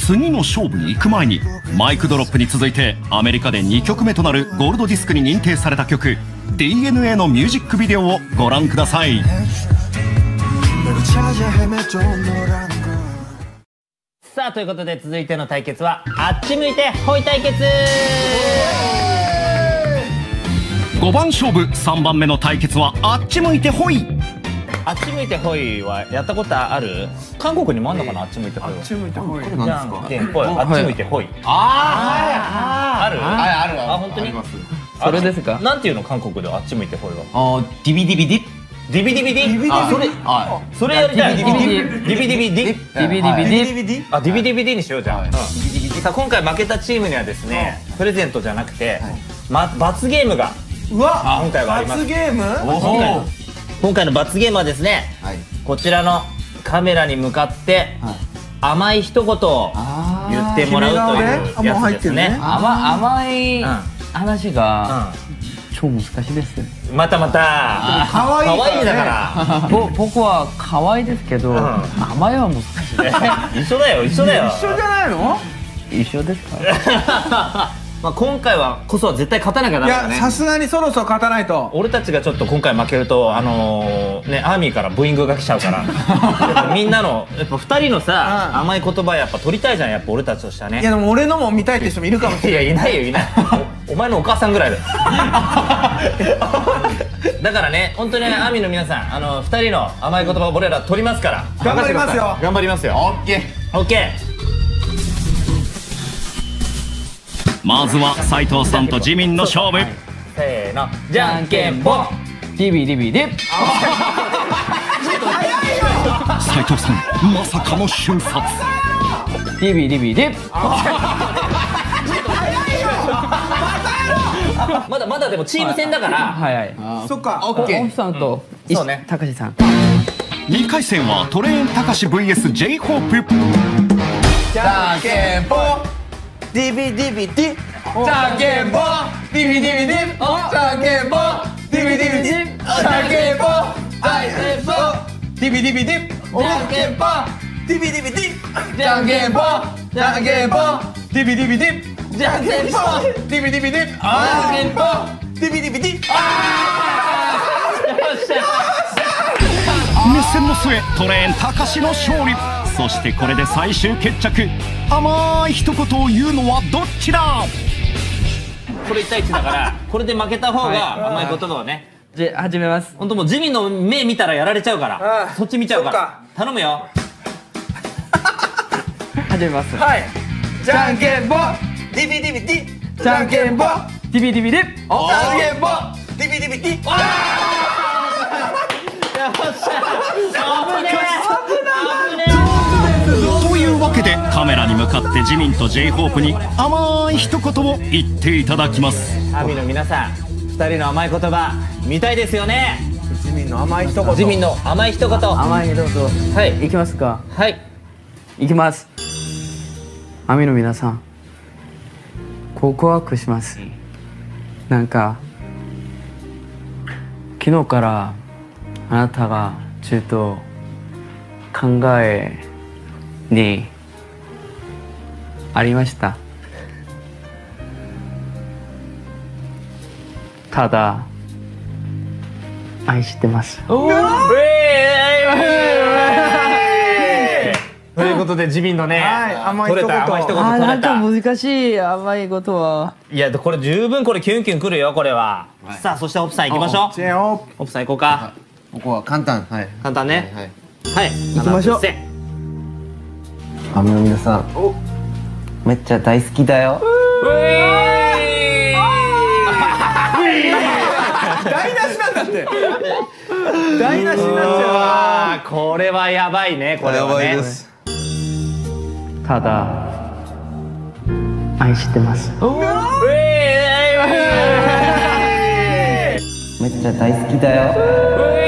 次の勝負に行く前にマイクドロップに続いてアメリカで2曲目となるゴールドディスクに認定された曲 DNA のミュージックビデオをご覧ください。 さあということで続いての対決はあっち向いてホイ対決。 5番勝負3番目の対決はあっち向いてホイ。 あっち向いてホイはやったことある？韓国にもあんのかな、あっち向いてホイは。あっち向いてホイ。これなんですか？あっち向いてホイ。ある？あ、本当に？それですか？なんていうの韓国ではあっち向いてホイは。ディビディビディ。ディビディビディ？あ、それやりたい。ディビディビディ。ディビディビディ。ディビディビディ。あ、ディビディビディにしようじゃん。さあ今回負けたチームにはですね、プレゼントじゃなくて罰ゲームが今回はあります。罰ゲーム？今回の罰ゲームはですね、こちらのカメラに向かって甘い一言を言ってもらうというやつですね。 甘い話が超難しいです。 また可愛いだから。 僕は可愛いですけど甘いは難しい。 一緒だよ。一緒じゃないの？ 一緒ですか？ まあ今回はこそは絶対勝たなきゃダメだね。 いや、さすがにそろそろ勝たないと。 俺たちがちょっと今回負けるとね、アーミーからブーイングが来ちゃうから。みんなのやっぱ2人のさ甘い言葉やっぱ取りたいじゃん、やっぱ俺たちとしてはね。 いやでも俺のも見たいって人もいるかもしれない。 いや、いないよ、いない。お前のお母さんぐらいだよ。だからね、本当にアーミーの皆さん、2人の甘い言葉を俺ら取りますから。 頑張りますよ。 頑張りますよ。オッケー。 まずは斉藤さんとジミンの勝負。 せーの、じゃんけんぽん。 ディビディビディ。 斉藤さんまさかの瞬殺。 ディビディビディ。 まだでもチーム戦だから。 はい。 そっか。 オフさんとたかしさん。 2回戦はトレーンたかし vs J ホープ。 じゃんけんぽん。ディビディビディ。じゃんけんぽん。ディビディビディ。じゃんけんぽん。ディビディビディ。じゃんけんぽん。ディビディビディ。じゃんけんぽん。ディビディビディ。じゃんけんぽん。じゃんけんぽん。ディビディビディ。じゃんけんぽん。ディビディビディ。じゃんけんぽん。ディビディビディ。 熱戦の末トレーンたかしの勝利。そしてこれで最終決着。甘い一言を言うのはどっちだ？ これ1対1だからこれで負けた方が甘い言葉をね。 じゃあ始めます。 本当もうジミンの目見たらやられちゃうから、そっち見ちゃうから頼むよ。 始めます。 はい。じゃんけんぽん。ディビディビディ。じゃんけんぽん。 ディビディビディ。 じゃんけんぽん。ディビディビディ。 というわけでカメラに向かってジミンと J ホープに甘い一言を言っていただきます。 アミの皆さん、2人の甘い言葉見たいですよね。 ジミンの甘い一言。 ジミンの甘い一言。 甘い一言。 はい。 いきますか。 はい。 いきます。アミの皆さん、告白します。なんか昨日からあなたがちょっと考えにありました。ただ愛してます。 ということでジミンのね、 甘い一言。 なんか難しい甘いことは。 いやこれ十分これキュンキュンくるよこれは。さあそしてオプさん行きましょう。オプさん行こうか。 ここは簡単。はい。 簡単ね。はい。 行きましょう。 アミの皆さん、めっちゃ大好きだよ。 台無しなんだって。台無しになっちゃう。これはやばいね。これはね。 ただ愛してます。 めっちゃ大好きだよ。